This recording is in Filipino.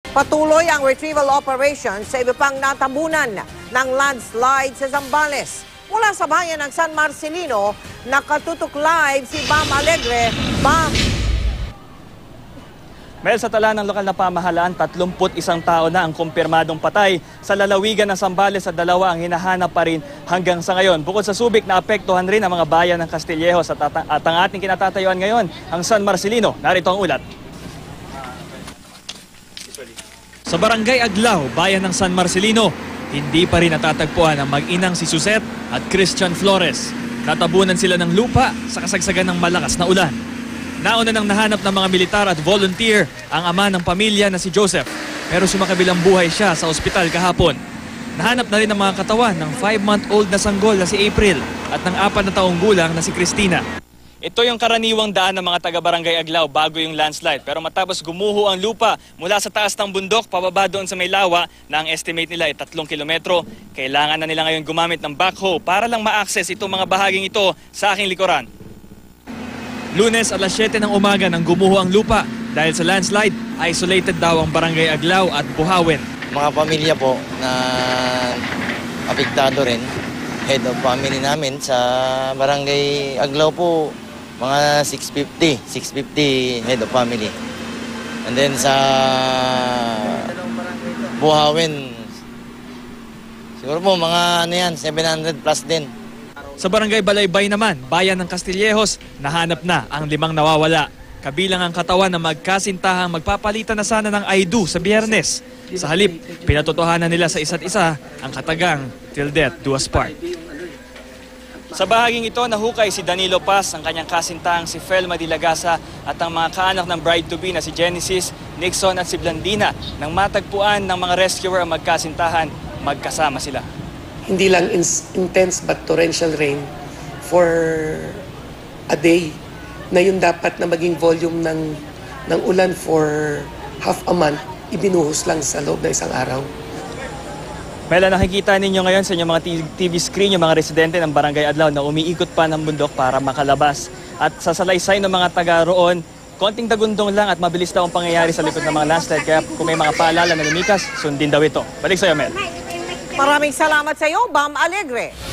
Patuloy ang retrieval operation sa iba pang natabunan ng landslide sa Zambales. Mula sa bayan ng San Marcelino, nakatutok live si Bam Alegre. Bam! Mel, sa tala ng lokal na pamahalaan, 31 tao na ang kumpirmadong patay. Sa lalawigan ng Zambales at 2 ang hinahanap pa rin hanggang sa ngayon. Bukod sa Subic, naapektuhan rin ang mga bayan ng Castillejos at ang ating kinatatayuan ngayon, ang San Marcelino. Narito ang ulat. Sa Barangay Aglao, bayan ng San Marcelino, hindi pa rin natatagpuan ang mag-inang si Suzette at Christian Flores. Natabunan sila ng lupa sa kasagsagan ng malakas na ulan. Nauna nang nahanap ng mga militar at volunteer ang ama ng pamilya na si Joseph, pero sumakabilang buhay siya sa ospital kahapon. Nahanap na rin ang mga katawan ng 5-month-old na sanggol na si April at ng 4 na taong gulang na si Christina. Ito yung karaniwang daan ng mga taga-Barangay Aglao bago yung landslide. Pero matapos gumuho ang lupa mula sa taas ng bundok pababa doon sa may lawa na ang estimate nila ay 3 kilometro, kailangan na nila ngayon gumamit ng backhoe para lang ma-access itong mga bahaging ito sa aking likuran. Lunes alas 7 ng umaga nang gumuho ang lupa dahil sa landslide, isolated daw ang Barangay Aglao at Buhawen. Mga pamilya po na apektado rin, head of family namin sa Barangay Aglao po, mga 650 head of family. And then sa Buhawen, siguro po mga 700 plus din. Sa Barangay Balaybay naman, bayan ng Castillejos, nahanap na ang 5 nawawala. Kabilang ang katawan na magkasintahang magpapalitan na sana ng I-do sa Biyernes. Sa halip, pinatotohanan nila sa isa't isa ang katagang till death do us part. Sa bahaging ito, nahukay si Danilo Paz, ang kanyang kasintahang si Felma Dilagasa at ang mga kaanak ng bride-to-be na si Genesis, Nixon at si Blandina. Nang matagpuan ng mga rescuer ang magkasintahan, magkasama sila. Hindi lang intense but torrential rain for a day na yun dapat na maging volume ng ulan for half a month, ibinuhos lang sa loob na isang araw. Mela, nakikita ninyo ngayon sa inyong mga TV screen yung mga residente ng Barangay Aglao na umiikot pa ng bundok para makalabas. At sa salaysay ng mga taga roon, konting dagundong lang at mabilis daw ang pangyayari sa likod ng mga landslide. Kaya kung may mga paalala na lumikas, sundin daw ito. Balik sa'yo, Mel. Maraming salamat sa iyo, Bam Alegre.